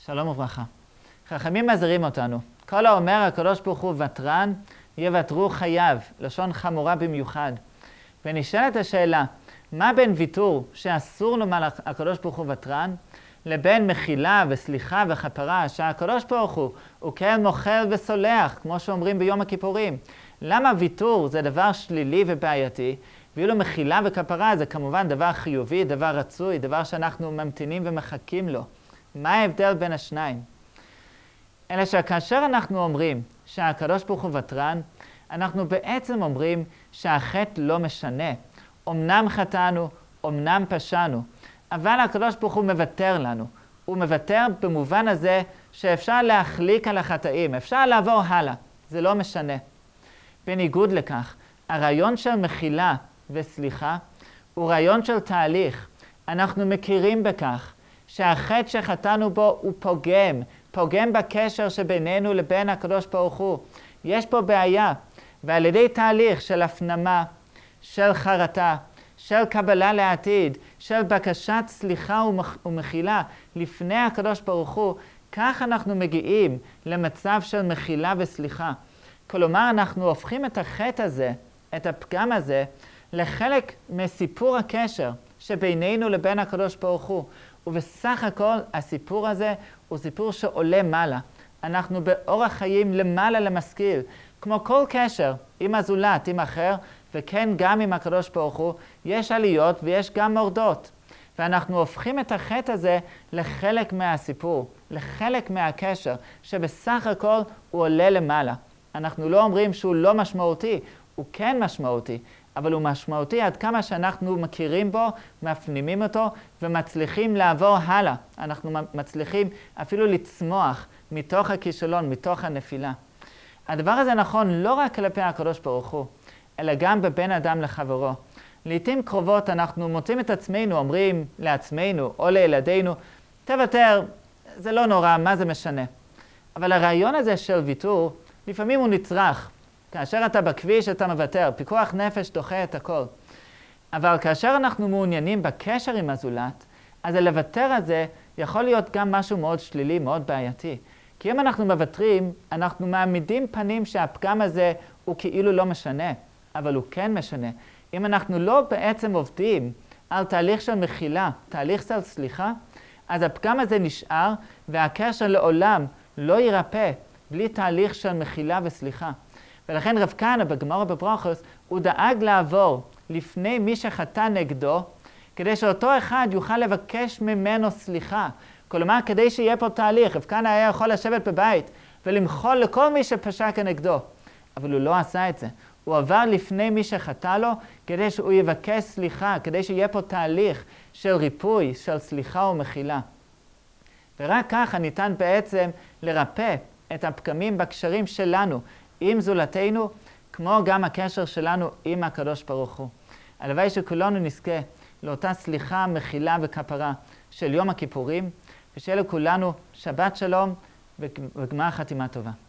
שלום וברכה. חכמים מזהירים אותנו. כל האומר הקדוש ברוך הוא ותרן, יוותרו חייו, לשון חמורה במיוחד. ונשאלת השאלה, מה בין ויתור שאסור לומר הקדוש ברוך הוא ותרן, לבין מחילה וסליחה וכפרה שהקדוש ברוך הוא כן מוחל וסולח, כמו שאומרים ביום הכיפורים? למה ויתור זה דבר שלילי ובעייתי, ואילו מחילה וכפרה זה כמובן דבר חיובי, דבר רצוי, דבר שאנחנו ממתינים ומחכים לו? מה ההבדל בין השניים? אלא שכאשר אנחנו אומרים שהקדוש ברוך הוא ותרן, אנחנו בעצם אומרים שהחטא לא משנה. אמנם חטאנו, אמנם פשענו, אבל הקדוש ברוך הוא מוותר לנו. הוא מוותר במובן הזה שאפשר להחליק על החטאים, אפשר לעבור הלאה, זה לא משנה. בניגוד לכך, הרעיון של מחילה וסליחה הוא רעיון של תהליך. אנחנו מכירים בכך שהחטא שחטאנו בו הוא פוגם בקשר שבינינו לבין הקדוש ברוך הוא. יש פה בעיה, ועל ידי תהליך של הפנמה, של חרטה, של קבלה לעתיד, של בקשת סליחה ומחילה לפני הקדוש ברוך הוא, כך אנחנו מגיעים למצב של מחילה וסליחה. כלומר, אנחנו הופכים את החטא הזה, את הפגם הזה, לחלק מסיפור הקשר שבינינו לבין הקדוש ברוך הוא. ובסך הכל הסיפור הזה הוא סיפור שעולה מעלה. אנחנו באורח חיים למעלה למשכיל. כמו כל קשר עם הזולת, עם אחר, וכן גם עם הקדוש ברוך הוא, יש עליות ויש גם מורדות. ואנחנו הופכים את החטא הזה לחלק מהסיפור, לחלק מהקשר, שבסך הכל הוא עולה למעלה. אנחנו לא אומרים שהוא לא משמעותי, הוא כן משמעותי, אבל הוא משמעותי עד כמה שאנחנו מכירים בו, מפנימים אותו ומצליחים לעבור הלאה. אנחנו מצליחים אפילו לצמוח מתוך הכישלון, מתוך הנפילה. הדבר הזה נכון לא רק כלפי הקדוש ברוך הוא, אלא גם בבין אדם לחברו. לעתים קרובות אנחנו מוצאים את עצמנו, אומרים לעצמנו או לילדינו, תוותר, זה לא נורא, מה זה משנה? אבל הרעיון הזה של ויתור, לפעמים הוא נצרך. כאשר אתה בכביש אתה מוותר, פיקוח נפש דוחה את הכל. אבל כאשר אנחנו מעוניינים בקשר עם הזולת, אז הלוותר הזה יכול להיות גם משהו מאוד שלילי, מאוד בעייתי. כי אם אנחנו מוותרים, אנחנו מעמידים פנים שהפגם הזה הוא כאילו לא משנה, אבל הוא כן משנה. אם אנחנו לא בעצם עובדים על תהליך של מחילה, תהליך של סליחה, אז הפגם הזה נשאר והקשר לעולם לא יירפא בלי תהליך של מחילה וסליחה. ולכן רב כהנא בגמרא בברכות הוא דאג לעבור לפני מי שחטא נגדו, כדי שאותו אחד יוכל לבקש ממנו סליחה. כלומר, כדי שיהיה פה תהליך, רב כהנא היה יכול לשבת בבית ולמחול לכל מי שפשע כנגדו. אבל הוא לא עשה את זה. הוא עבר לפני מי שחטא לו, כדי שהוא יבקש סליחה, כדי שיהיה פה תהליך של ריפוי, של סליחה ומחילה. ורק ככה ניתן בעצם לרפא את הפגמים בקשרים שלנו עם זולתנו, כמו גם הקשר שלנו עם הקדוש ברוך הוא. הלוואי שכולנו נזכה לאותה סליחה, מחילה וכפרה של יום הכיפורים, ושיהיה לכולנו שבת שלום וגמר חתימה טובה.